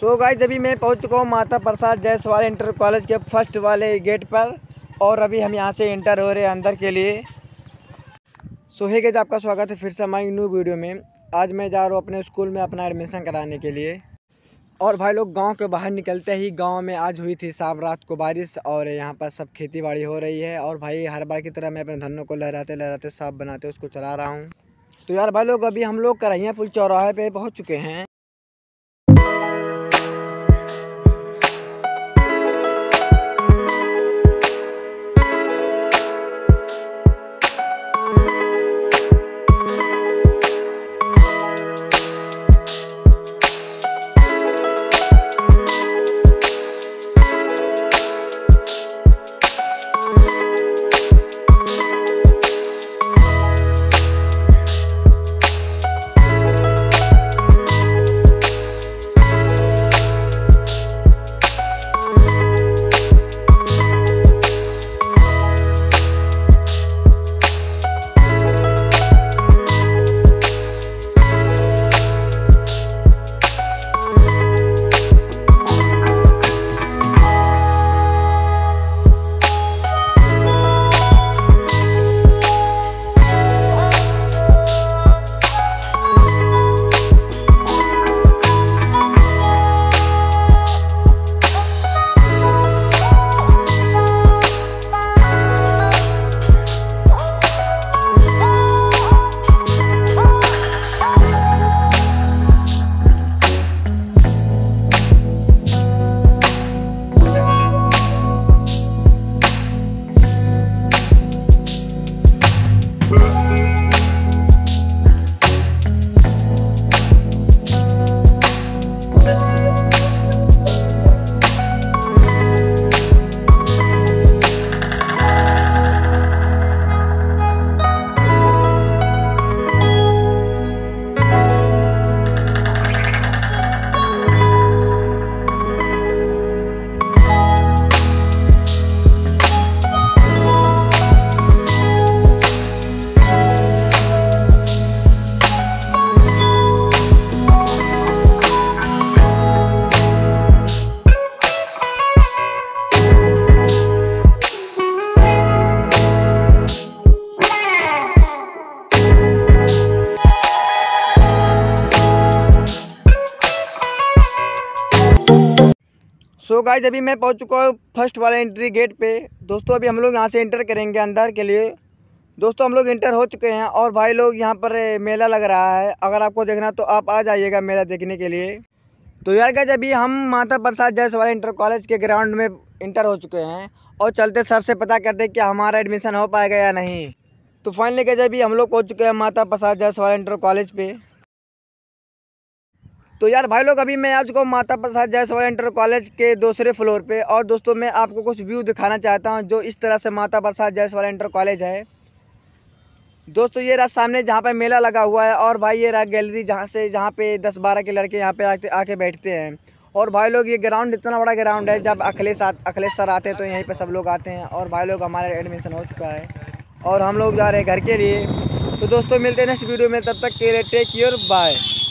So guys अभी मैं पहुंच चुका हूं माता प्रसाद जायसवाल इंटर कॉलेज के फर्स्ट वाले गेट पर और अभी हम यहां से इंटर हो रहे हैं अंदर के लिए। सो हे गाइस आपका स्वागत है फिर से हमारी न्यू वीडियो में। आज मैं जा रहा हूं अपने स्कूल में अपना एडमिशन कराने के लिए। और भाई लोग गांव के बाहर निकलते ही गांव में आज हुई थी शाम रात को बारिश और यहां पर सब खेती बाड़ी हो रही है। और भाई हर बार की तरह मैं अपने धनों को लहराते लहराते साफ बनाते उसको चला रहा हूँ। तो यार भाई लोग अभी हम लोग करहिया पुल चौराहे पे पहुँच चुके हैं। सो गाइस अभी मैं पहुंच चुका हूँ फर्स्ट वाले एंट्री गेट पे। दोस्तों अभी हम लोग यहाँ से एंटर करेंगे अंदर के लिए। दोस्तों हम लोग एंटर हो चुके हैं और भाई लोग यहाँ पर मेला लग रहा है। अगर आपको देखना तो आप आ जाइएगा मेला देखने के लिए। तो यार गाइस अभी हम माता प्रसाद जायसवाल इंटर कॉलेज के ग्राउंड में इंटर हो चुके हैं और चलते सर से पता करते कि हमारा एडमिशन हो पाएगा या नहीं। तो फाइनली गाइस अभी हम लोग पहुँच चुके हैं माता प्रसाद जायसवाल इंटर कॉलेज पे। तो यार भाई लोग अभी मैं आ चुका हूँ माता प्रसाद जायसवाल इंटर कॉलेज के दूसरे फ्लोर पे। और दोस्तों मैं आपको कुछ व्यू दिखाना चाहता हूँ जो इस तरह से माता प्रसाद जायसवाल इंटर कॉलेज है। दोस्तों ये रहा सामने जहाँ पे मेला लगा हुआ है और भाई ये रहा गैलरी जहाँ पे 10-12 के लड़के यहाँ पे आके बैठते हैं। और भाई लोग ये ग्राउंड इतना बड़ा ग्राउंड है, जब अखिलेश सर आते हैं तो यहीं पर सब लोग आते हैं। और भाई लोग हमारा एडमिशन हो चुका है और हम लोग जा रहे हैं घर के लिए। तो दोस्तों मिलते हैं नेक्स्ट वीडियो में, तब तक के लिए टेक केयर, बाय।